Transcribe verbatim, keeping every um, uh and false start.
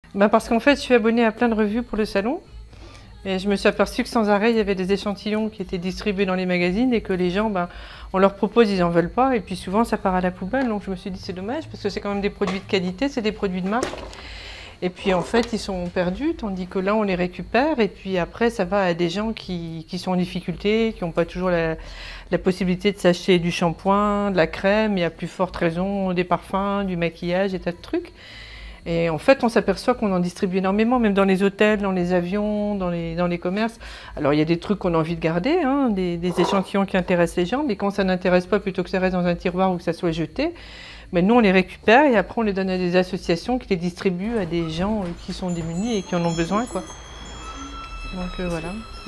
Ben parce qu'en fait, je suis abonnée à plein de revues pour le salon. Et je me suis aperçue que sans arrêt, il y avait des échantillons qui étaient distribués dans les magazines et que les gens, ben, on leur propose, ils n'en veulent pas. Et puis souvent, ça part à la poubelle. Donc je me suis dit, c'est dommage parce que c'est quand même des produits de qualité, c'est des produits de marque. Et puis en fait, ils sont perdus, tandis que là, on les récupère. Et puis après, ça va à des gens qui, qui sont en difficulté, qui n'ont pas toujours la, la possibilité de s'acheter du shampoing, de la crème, et à plus forte raison, des parfums, du maquillage, et tas de trucs. Et en fait, on s'aperçoit qu'on en distribue énormément, même dans les hôtels, dans les avions, dans les, dans les commerces. Alors, il y a des trucs qu'on a envie de garder, hein, des, des échantillons qui intéressent les gens, mais quand ça n'intéresse pas, plutôt que ça reste dans un tiroir ou que ça soit jeté, mais nous, on les récupère et après, on les donne à des associations qui les distribuent à des gens qui sont démunis et qui en ont besoin, quoi. Donc, euh, voilà.